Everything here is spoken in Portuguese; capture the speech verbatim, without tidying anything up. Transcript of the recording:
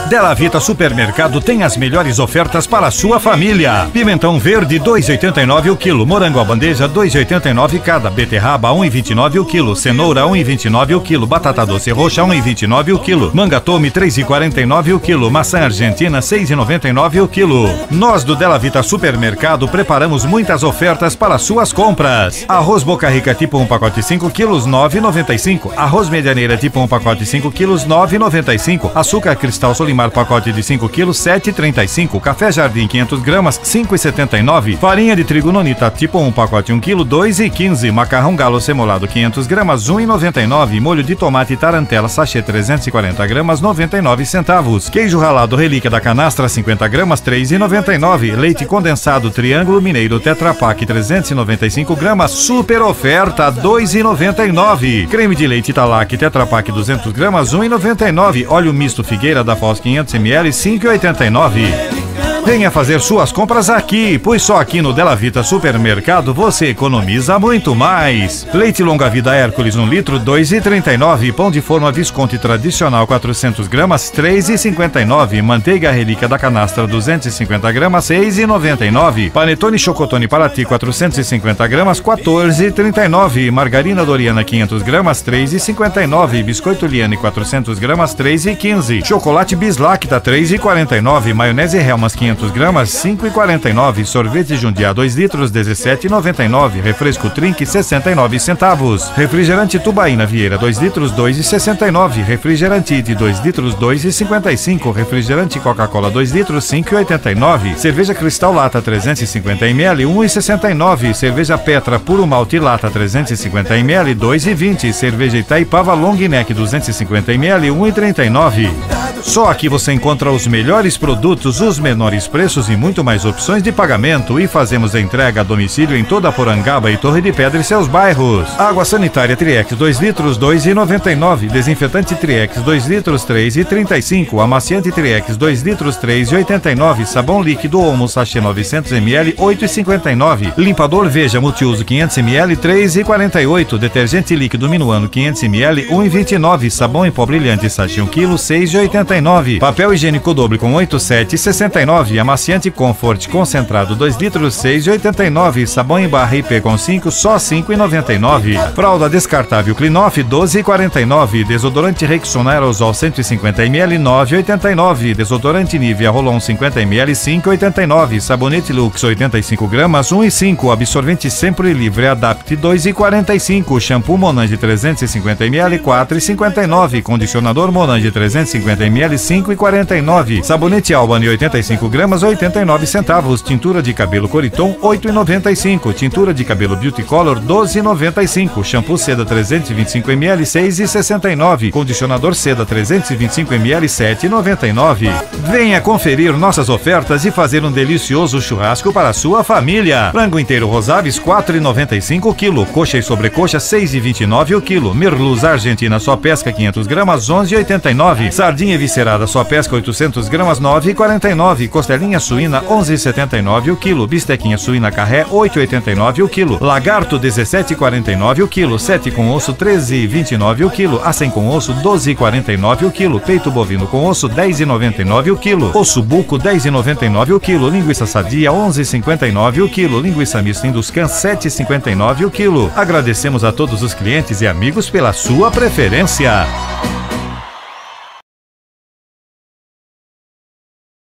Della Vita Supermercado tem as melhores ofertas para a sua família. Pimentão verde dois e oitenta e nove o quilo, morango à bandeja dois e oitenta e nove cada, beterraba um e vinte e nove o quilo, cenoura um e vinte e nove o quilo, batata doce roxa um e vinte e nove o quilo, manga tome três e quarenta e nove o quilo, maçã argentina seis e noventa e nove o quilo. Nós do Della Vita Supermercado preparamos muitas ofertas para suas compras. Arroz Boca Rica tipo um pacote cinco quilos nove e noventa e cinco, arroz Medianeira tipo um pacote cinco quilos nove e noventa e cinco, açúcar Cristal Solimar pacote de cinco quilos sete e trinta e cinco, café Jardim quinhentos gramas cinco e setenta e nove, farinha de trigo Nonita tipo um pacote um quilo dois e quinze, macarrão Galo semolado quinhentos gramas um e noventa e nove, molho de tomate Tarantela sachê trezentos e quarenta gramas noventa e nove centavos, queijo ralado Relíquia da Canastra cinquenta gramas três e noventa e nove, leite condensado Triângulo Mineiro Tetra Pak trezentos e noventa e cinco gramas super oferta dois e noventa e nove, creme de leite Italac Tetra Pak duzentos gramas um e noventa e nove, óleo misto Figueira da Foz quinhentos mililitros cinco e oitenta e nove. Venha fazer suas compras aqui, pois só aqui no Della Vita Supermercado você economiza muito mais. Leite Longa Vida Hércules um litro dois e trinta e nove, pão de forma Visconti tradicional quatrocentos gramas três e cinquenta e nove, manteiga Relíquia da Canastra duzentos e cinquenta gramas seis e noventa e nove, panetone Chocotone Paraty quatrocentos e cinquenta gramas quatorze e trinta e nove, margarina Doriana quinhentos gramas três e cinquenta e nove, biscoito Liane quatrocentos gramas três e quinze, chocolate Bislacta três e quarenta e nove, maionese Helmas quinhentos gramas cinco e quarenta e nove, sorvete Jundiá dois litros dezessete e noventa e nove, refresco Trink sessenta e nove centavos, refrigerante Tubaína Vieira dois litros dois e sessenta e nove, refrigerante Iti dois litros dois e cinquenta e cinco, refrigerante Coca-Cola dois litros cinco e oitenta e nove, cerveja Cristal Lata trezentos e cinquenta mililitros um e sessenta e nove, cerveja Petra Puro Malte Lata trezentos e cinquenta mililitros dois e vinte, cerveja Itaipava Long Neck duzentos e cinquenta mililitros um e trinta e nove. Só aqui você encontra os melhores produtos, os menores preços e muito mais opções de pagamento, e fazemos a entrega a domicílio em toda Porangaba e Torre de Pedra e seus bairros. Água sanitária Triex dois litros dois e noventa e nove, desinfetante Triex dois litros três e trinta e cinco, amaciante Triex dois litros três e oitenta e nove, sabão líquido Omo sachê novecentos mililitros oito e cinquenta e nove, limpador Veja multiuso quinhentos mililitros três e quarenta e oito, detergente líquido Minuano quinhentos mililitros um e vinte e nove, sabão em pó brilhante sachê um quilo seis e oitenta e nove, papel higiênico Doble com oito sete e sessenta e nove, amaciante Comfort concentrado dois litros seis e oitenta e nove, sabão em barra I P com cinco só cinco e noventa e nove, fralda descartável Clinoff doze e quarenta e nove, desodorante Rexona Aerosol cento e cinquenta mililitros nove e oitenta e nove, desodorante Nivea Rolon cinquenta mililitros cinco e oitenta e nove, sabonete Lux oitenta e cinco gramas um e cinco, absorvente Sempre Livre Adapt dois e quarenta e cinco, shampoo Monange trezentos e cinquenta mililitros quatro e cinquenta e nove, condicionador Monange trezentos e cinquenta mililitros cinco e quarenta e nove, sabonete Albany oitenta e cinco gramas oitenta e nove centavos, tintura de cabelo Coriton oito e noventa e cinco, tintura de cabelo Beauty Color doze e noventa e cinco, shampoo Seda trezentos e vinte e cinco mililitros seis e sessenta e nove, condicionador Seda trezentos e vinte e cinco mililitros sete e noventa e nove. Venha conferir nossas ofertas e fazer um delicioso churrasco para a sua família. Frango inteiro Rosaves quatro e noventa e cinco o quilo, coxa e sobrecoxa seis e vinte e nove o quilo, merluz Argentina só pesca quinhentos gramas onze e oitenta e nove, sardinha viscerada só pesca oitocentos gramas nove e quarenta e nove, costelinha suína onze e setenta e nove o quilo, bistequinha suína carré oito e oitenta e nove o quilo, lagarto dezessete e quarenta e nove o quilo, sete com osso treze e vinte e nove o quilo, acém com osso doze e quarenta e nove o quilo, peito bovino com osso dez e noventa e nove o quilo, osso buco dez e noventa e nove o quilo, linguiça sadia onze e cinquenta e nove o quilo, linguiça mista Induscan sete e cinquenta e nove o quilo. Agradecemos a todos os clientes e amigos pela sua preferência.